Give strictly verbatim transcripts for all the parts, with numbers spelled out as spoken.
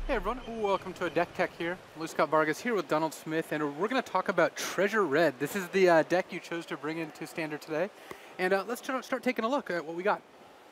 Hey everyone, welcome to a Deck Tech here. Lou Scott Vargas here with Donald Smith, and we're going to talk about Treasure Red. This is the uh, deck you chose to bring into Standard today. And uh, let's start taking a look at what we got.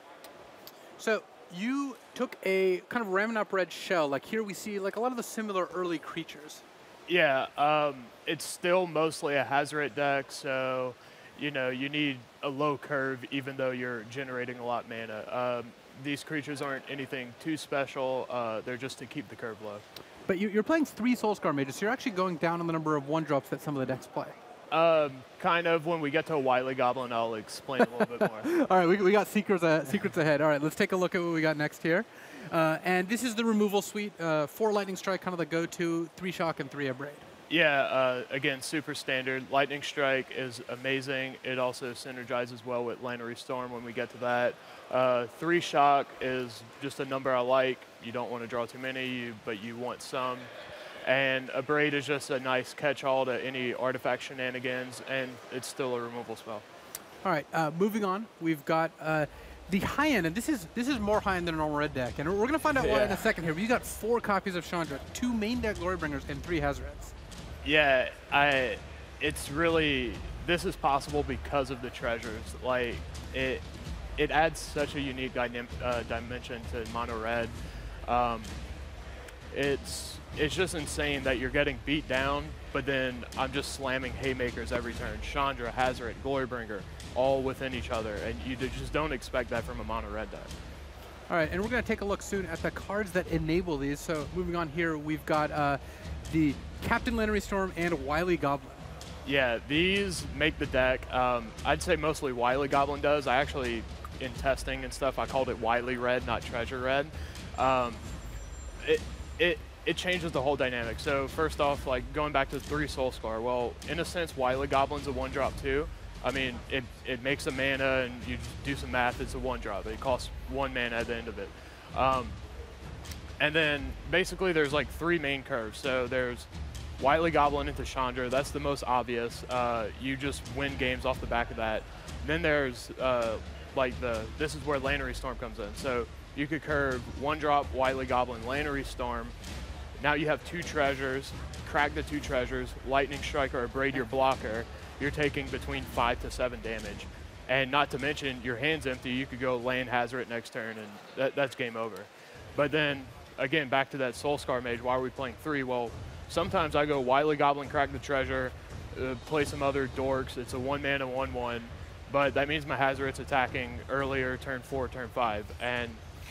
So you took a kind of ramming up red shell. Like here we see like a lot of the similar early creatures. Yeah, um, it's still mostly a Hazoret deck, so you know you need a low curve even though you're generating a lot of mana. Um, these creatures aren't anything too special. Uh, they're just to keep the curve low. But you, you're playing three Soulscar Mages, so you're actually going down on the number of one drops that some of the decks play. Um, kind of. When we get to a Wily Goblin, I'll explain a little bit more. All right, we, we got secrets, uh, secrets ahead. All right, let's take a look at what we got next here. Uh, and this is the removal suite. Uh, four Lightning Strike, kind of the go-to, three Shock and three Abrade. Yeah, uh, again, super standard. Lightning Strike is amazing. It also synergizes well with Lannery Storm when we get to that. Uh, three Shock is just a number I like. You don't want to draw too many, you, but you want some. And Abrade is just a nice catch-all to any artifact shenanigans, and it's still a removal spell. All right, uh, moving on, we've got uh, the high-end, and this is this is more high-end than a normal red deck, and we're going to find out yeah. why in a second here. We've got four copies of Chandra, two main deck Glorybringers, and three Hazarets. Yeah, I. It's really, this is possible because of the treasures. Like, it it adds such a unique dynam uh, dimension to mono red. Um, it's it's just insane that you're getting beat down, but then I'm just slamming haymakers every turn. Chandra, Hazoret, Glorybringer, all within each other, and you just don't expect that from a mono red deck. All right, and we're going to take a look soon at the cards that enable these. So moving on here, we've got uh, the Captain Lannery Storm and Wily Goblin. Yeah, these make the deck. Um, I'd say mostly Wily Goblin does. I actually, in testing and stuff, I called it Wily Red, not Treasure Red. Um, it, it, it changes the whole dynamic. So first off, like going back to the three Soulscar, well, in a sense, Wily Goblin's a one drop too. I mean, it, it makes a mana, and you do some math, it's a one drop. It costs one mana at the end of it. Um, and then basically there's like three main curves. So there's Wily Goblin into Chandra, that's the most obvious. Uh, you just win games off the back of that. Then there's uh, like the, this is where Lannery Storm comes in. So you could curve one drop Wily Goblin, Lannery Storm. Now you have two treasures, crack the two treasures, Lightning Strike or Abrade your blocker. You're taking between five to seven damage. And not to mention, your hand's empty, you could go land Hazoret next turn, and that, that's game over. But then, again, back to that Soulscar Mage, why are we playing three? Well, sometimes I go Wily Goblin, crack the treasure, uh, play some other dorks, it's a one mana, one one, but that means my Hazoret's attacking earlier, turn four, turn five, and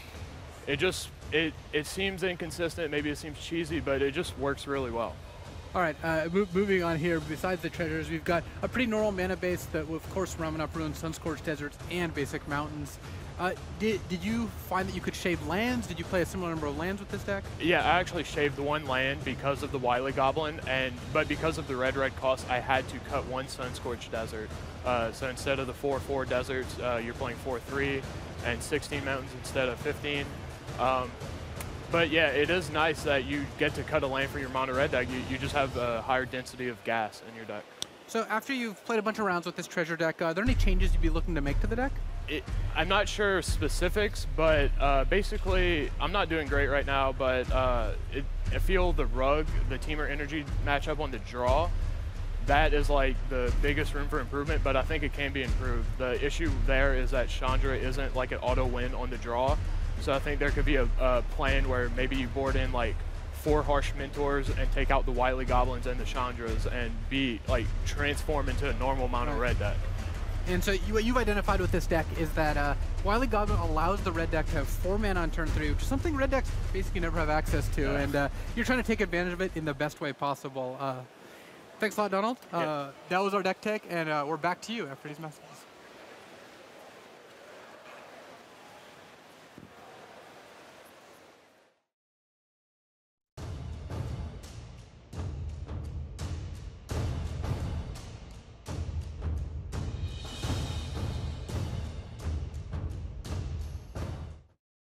it just, it, it seems inconsistent, maybe it seems cheesy, but it just works really well. All right, uh, mo moving on here, besides the treasures, we've got a pretty normal mana base that, of course, Ramming Up Ruins, Sunscorched Deserts, and basic mountains. Uh, did, did you find that you could shave lands? Did you play a similar number of lands with this deck? Yeah, I actually shaved one land because of the Wily Goblin, and but because of the red-red cost, I had to cut one Sunscorched Desert. Uh, so instead of the four four deserts, uh, you're playing four three, and sixteen mountains instead of fifteen. Um, But yeah, it is nice that you get to cut a land for your mono red deck. You, you just have a higher density of gas in your deck. So after you've played a bunch of rounds with this treasure deck, uh, are there any changes you'd be looking to make to the deck? It, I'm not sure specifics, but uh, basically, I'm not doing great right now, but uh, it, I feel the rug, the Teamer Energy matchup on the draw, that is like the biggest room for improvement, but I think it can be improved. The issue there is that Chandra isn't like an auto win on the draw. So I think there could be a, a plan where maybe you board in like four Harsh Mentors and take out the Wily Goblins and the Chandras and be like transform into a normal mono red deck. And so you, what you've identified with this deck is that uh, Wily Goblin allows the red deck to have four mana on turn three, which is something red decks basically never have access to, yeah. and uh, you're trying to take advantage of it in the best way possible. Uh, thanks a lot, Donald. Yeah. Uh, that was our deck tech, and uh, we're back to you after these messages.